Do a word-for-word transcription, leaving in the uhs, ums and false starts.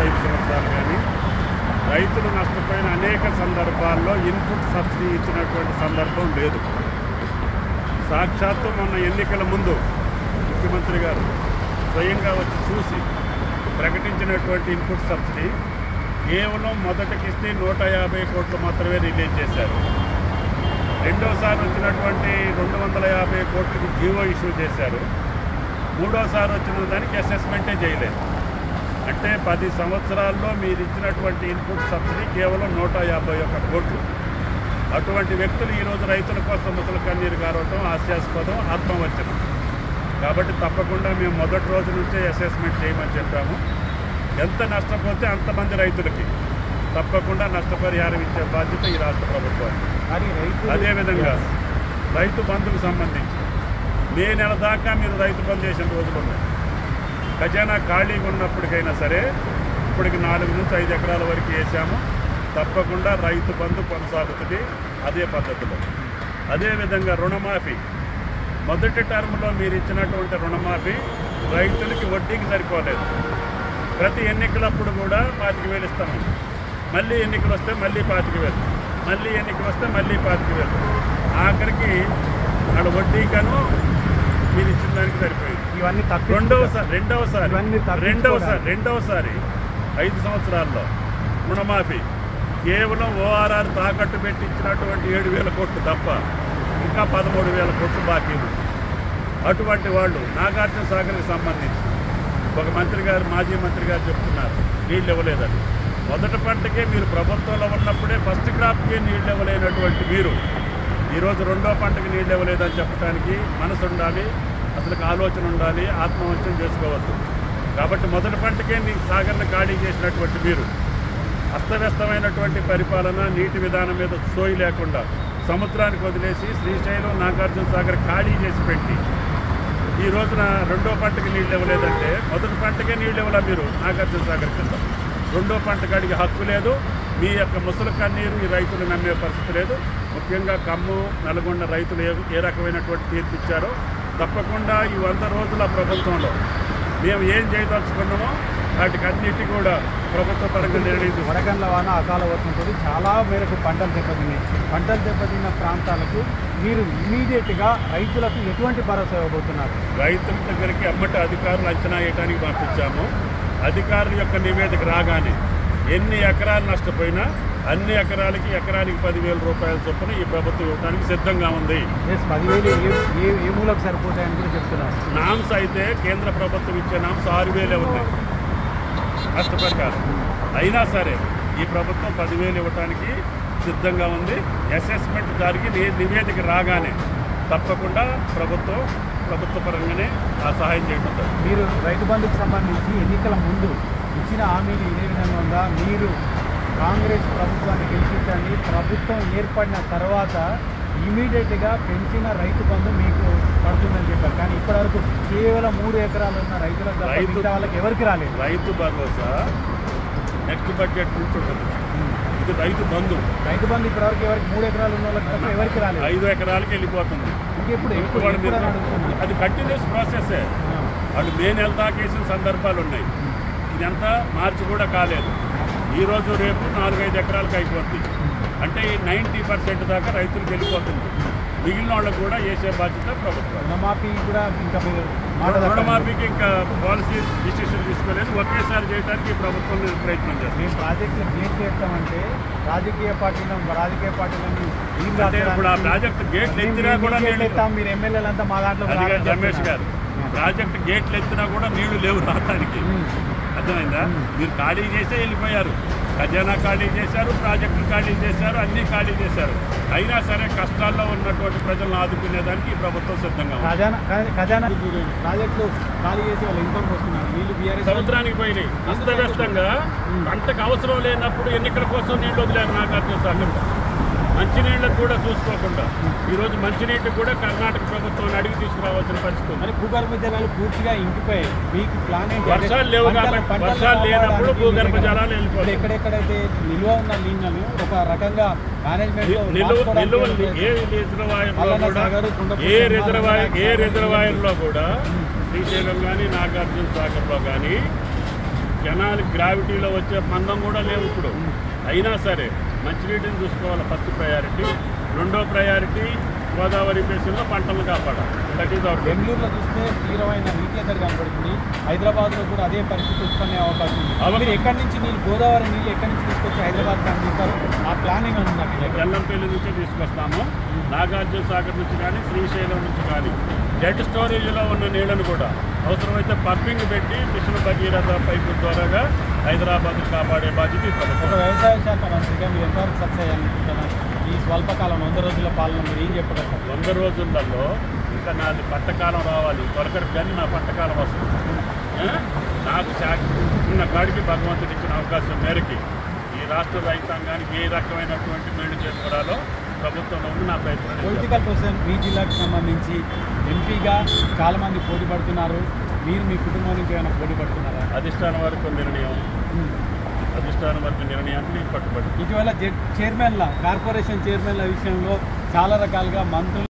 ఐదు సంవత్సరాలు కానీ రైతులు నష్టపోయిన అనేక సందర్భాల్లో ఇన్పుట్ సబ్సిడీ ఇచ్చినటువంటి సందర్భం లేదు. సాక్షాత్తు మొన్న ఎన్నికల ముందు ముఖ్యమంత్రి గారు స్వయంగా వచ్చి చూసి ప్రకటించినటువంటి ఇన్పుట్ సబ్సిడీ కేవలం మొదటి కిస్తీ నూట యాభై కోట్లు మాత్రమే రిలీజ్ చేశారు. రెండోసారి వచ్చినటువంటి రెండు వందల యాభై కోట్లకి జీవో ఇష్యూ చేశారు. మూడోసారి వచ్చిన దానికి అసెస్మెంటే చేయలేదు. అంటే పది సంవత్సరాల్లో మీరు ఇచ్చినటువంటి ఇన్పుట్ సబ్సిడీ కేవలం నూట యాభై ఒక్క కోట్లు. అటువంటి వ్యక్తులు ఈరోజు రైతుల కోసం ముసలి కన్నీరు కారవటం హాస్యాస్పదం, ఆత్మవంచనం. కాబట్టి తప్పకుండా మేము మొదటి రోజు నుంచే అసెస్మెంట్ చేయమని చెప్పాము. ఎంత నష్టపోతే అంతమంది రైతులకి తప్పకుండా నష్టపరిహారం ఇచ్చే బాధ్యత ఈ రాష్ట్ర ప్రభుత్వానికి. అదేవిధంగా రైతు బంధుకు సంబంధించి మే నెల దాకా మీరు రైతు బంధు చేసిన రోజులు ఉన్నాయి. ఖజానా ఖాళీగా ఉన్నప్పటికైనా సరే ఇప్పటికి నాలుగు నుంచి ఐదు ఎకరాల వరకు వేసాము. తప్పకుండా రైతు బంధు కొనసాగుతుంది అదే పద్ధతిలో. అదేవిధంగా రుణమాఫీ మొదటి టర్మ్లో మీరు ఇచ్చినటువంటి రుణమాఫీ రైతులకి వడ్డీకి సరిపోలేదు. ప్రతి ఎన్నికలప్పుడు కూడా పాతిక వేలు ఇస్తాము, మళ్ళీ ఎన్నికలు వస్తే మళ్ళీ పాతిక వేలు, మళ్ళీ ఎన్నికలు వస్తే మళ్ళీ పాతిక వేలు, ఆఖరికి అక్కడ వడ్డీకను మీరు ఇచ్చిన దానికి సరిపోయింది. ఇవన్నీ రెండవసారి రెండవసారి రెండవసారి రెండవసారి ఐదు సంవత్సరాల్లో రుణమాఫీ కేవలం ఓఆర్ఆర్ తాకట్టు పెట్టి ఇచ్చినటువంటి ఏడు వేల కోట్లు తప్ప ఇంకా పదమూడు వేల కోట్లు బాకీ ఉంది. అటువంటి వాళ్ళు నాగార్జున సాగర్కి సంబంధించి ఒక మంత్రి గారు మాజీ మంత్రి గారు చెప్తున్నారు నీళ్ళు ఇవ్వలేదని. మొదటి పంటకే మీరు ప్రభుత్వంలో ఉన్నప్పుడే ఫస్ట్ క్రాప్కే నీళ్ళు ఇవ్వలేనటువంటి మీరు ఈరోజు రెండో పంటకి నీళ్ళు ఇవ్వలేదని చెప్పడానికి మనసు ఉండాలి, అసలు ఆలోచన ఉండాలి, ఆత్మవంచన చేసుకోవద్దు. కాబట్టి మొదటి పంటకే నీ సాగర్ని ఖాళీ చేసినటువంటి మీరు అస్తవ్యస్తమైనటువంటి పరిపాలన, నీటి విధానం మీద సోయి లేకుండా సముద్రానికి వదిలేసి శ్రీశైలం నాగార్జున సాగర్ ఖాళీ చేసి పెట్టి ఈ రోజున రెండో పంటకి నీళ్ళు ఇవ్వలేదంటే మొదటి పంటకే నీళ్ళు ఇవ్వలే మీరు నాగార్జున సాగర్ కింద. రెండో పంట కాడికి హక్కు లేదు. మీ యొక్క ముసలి కన్నీరు ఈ రైతులు నమ్మే పరిస్థితి లేదు. ముఖ్యంగా ఖమ్మం, నల్గొండ రైతులు ఏ ఏ రకమైనటువంటి తీర్పు ఇచ్చారో తప్పకుండా ఈ వంద రోజుల ప్రభుత్వంలో మేము ఏం చేయదలుచుకున్నామో వాటికి అన్నిటి కూడా ప్రభుత్వ పరంగా నిర్ణయించి వడగండ్ల వాన అకాల వర్షంతో చాలా మేరకు పంటలు దెబ్బతిన్నాయి. పంటలు దెబ్బతిన్న ప్రాంతాలకు మీరు ఇమీడియట్గా రైతులకు ఎటువంటి భరోసా ఇవ్వబోతున్నారు? రైతుల దగ్గరికి అమ్మటి అధికారులు అంచనా వేయడానికి పంపించాము. అధికారుల యొక్క నివేదిక రాగానే ఎన్ని ఎకరాలు నష్టపోయినా అన్ని ఎకరాలకి ఎకరానికి పదివేల రూపాయల చొప్పున ఈ ప్రభుత్వం ఇవ్వడానికి సిద్ధంగా ఉంది. పదివేలు ఏ మూలకు సరిపోతాయని కూడా చెప్తున్నారు. నామ్స్ అయితే కేంద్ర ప్రభుత్వం ఇచ్చే నామ్స్ ఆరు వేలే ఉన్నాయి నష్టపరిహారం. అయినా సరే ఈ ప్రభుత్వం పదివేలు ఇవ్వడానికి సిద్ధంగా ఉంది. అసెస్మెంట్ జరిగి నివేదిక రాగానే తప్పకుండా ప్రభుత్వం ప్రభుత్వ పరంగానే ఆ సహాయం చేయడం. మీరు రైతు బంధుకు సంబంధించి ఎన్నికల ముందు ఇచ్చిన హామీలు ఇదే విధంగా ఉందా? మీరు కాంగ్రెస్ ప్రభుత్వాన్ని గెలిపించండి, ప్రభుత్వం ఏర్పడిన తర్వాత ఇమీడియట్గా పెంచిన రైతు బంధు మీకు పడుతుందని చెప్పారు. కానీ ఇప్పటివరకు కేవలం మూడు ఎకరాలు ఉన్న రైతులకు రైతు వాళ్ళకి ఎవరికి రాలేదు. రైతు భరోసా నెక్స్ట్ బడ్జెట్ నుంచి ఉంటుంది. ఇది రైతు బంధు రైతు బంధు ఇప్పటివరకు ఎవరికి మూడు ఎకరాలు ఉన్న వాళ్ళకి తప్ప ఎవరికి రాలేదు. ఐదు ఎకరాలకి వెళ్ళిపోతుంది. ఇంకెప్పుడు అది కంటిన్యూస్ ప్రాసెసే. వాళ్ళు మే నెల దాకా వేసిన సందర్భాలు ఉన్నాయి. ఇదంతా మార్చి కూడా కాలేదు. ఈరోజు రేపు నాలుగైదు ఎకరాలకు అయిపోతుంది. అంటే ఈ నైంటీ పర్సెంట్ దాకా రైతులకు వెళ్ళిపోతుంది. మిగిలిన వాళ్ళకు కూడా వేసే బాధ్యత ప్రభుత్వం. రుణమాఫీ కూడా ఇంకా రుణమాఫీకి ఇంకా పాలసీ డిసిషన్ తీసుకోలేదు. ఒకేసారి చేయడానికి ప్రభుత్వం ప్రయత్నం చేస్తుంది. మేము ప్రాజెక్టులు ఏం చేస్తామంటే రాజకీయ పార్టీలను రాజకీయ పార్టీలను ఇప్పుడు ఆ ప్రాజెక్టు గేట్లు ఎత్తినా కూడా ఎత్తాం. మీరు ఎమ్మెల్యేలంతా మా దాంట్లో రమేష్ గారు ప్రాజెక్టు గేట్లు ఎత్తినా కూడా నీళ్లు లేవు రావడానికి. అర్థమైందా? మీరు ఖాళీ చేసే వెళ్ళిపోయారు. ఖజానా ఖాళీ చేశారు, ప్రాజెక్టులు ఖాళీ చేశారు, అన్నీ ఖాళీ చేశారు. అయినా సరే కష్టాల్లో ఉన్నటువంటి ప్రజలను ఆదుకునేదానికి ఈ ప్రభుత్వం సిద్ధంగా ఖజానా ఖజానా ప్రాజెక్టులు ఖాళీ చేసి వాళ్ళు ఇన్కమ్ వస్తున్నారు. వీళ్ళు బీఆర్ఎస్ సముద్రానికి పోయినాయి. అస్తవ్యస్తంగా పంటకు అవసరం లేనప్పుడు ఎన్నికల కోసం నీళ్ళు వదిలేరు నాగార్జున సాగర్. మంచినీళ్ళకు కూడా చూసుకోకుండా ఈరోజు మంచినీటికి కూడా కర్ణాటక ప్రభుత్వాన్ని అడిగి తీసుకురావాల్సిన పరిస్థితి. మరి భూగర్భ జలాలు పూర్తిగా ఇంకిపోయాయి. మీకు ప్లాన్ ఏంటి? వర్షాలు లేవు కాబట్టి వర్షాలు లేనప్పుడు భూగర్భ జలాలు వెళ్ళిపోతాయి. ఎక్కడెక్కడైతే నిల్వ ఉన్న నీళ్లను ఒక రకంగా మేనేజ్మెంట్ ఏ రిజర్వాయర్లో కూడా ఏ రిజర్వాయర్ ఏ రిజర్వాయర్లో కూడా శ్రీశైలం కానీ నాగార్జున సాగర్లో కానీ జనాలు గ్రావిటీలో వచ్చే మందం కూడా లేవు ఇప్పుడు. అయినా సరే మంచినీటిని చూసుకోవాలి ఫస్ట్ ప్రయారిటీ. రెండో ప్రయారిటీ గోదావరి బేసిన్లో పంటలు కాపాడాలి. That is our. బెంగళూరులో చూస్తే తీవ్రమైన నీటి ఎద్దడి కనబడుతుంది. హైదరాబాద్లో కూడా అదే పరిస్థితి ఉత్పన్నే అవకాశం ఉంది. మీరు ఎక్కడి నుంచి నీళ్ళు గోదావరి నీళ్ళు ఎక్కడి నుంచి తీసుకొచ్చి హైదరాబాద్కి అందిస్తారు? ఆ ప్లానింగ్ ఉందండి. బెల్లంపల్లి నుంచే తీసుకొస్తాము. నాగార్జున సాగర్ నుంచి కానీ శ్రీశైలం నుంచి కానీ డెడ్ స్టోరేజ్లో ఉన్న నీళ్లను కూడా అవసరమైతే పంపింగ్ పెట్టి మిషన్ భగీరథ పైపు ద్వారాగా హైదరాబాద్ కాపాడే బాధ్యత ఈ ఒక ప్రభుత్వం. వ్యవసాయ శాఖ మంత్రిగా మీరు ఎంతవరకు సక్సెస్ అయ్యాలనుకుంటున్నారు? ఈ స్వల్పకాలం వంద రోజుల పాలన మీరు ఏం చెప్పగలరు? వంద రోజులలో ఇంకా నాది పంటకాలం రావాలి. త్వరకరికి కానీ నా పంటకాలం వస్తుంది. ఆ? నాకు శాఖ ఉన్న కాడికి భగవంతుడు ఇచ్చిన అవకాశం మేరకి ఈ రాష్ట్ర రైతాంగానికి ఏ రకమైనటువంటి మేలు చేకూరాలో ప్రభుత్వంలో ఉంది నా ప్రయత్నం. పొలిటికల్ పర్సన్ మీ జిల్లాకు సంబంధించి ఎంపీగా చాలామంది పోటీ పడుతున్నారు. మీరు మీ కుటుంబం నుంచి ఏమైనా పోటీ పడుతున్నారా? అధిష్టానం వరకు నిర్ణయం అధిష్టానం వరకు నిర్ణయాన్ని పట్టుబడి ఇటీవల చైర్మన్ల కార్పొరేషన్ చైర్మన్ల విషయంలో చాలా రకాలుగా మంత్రులు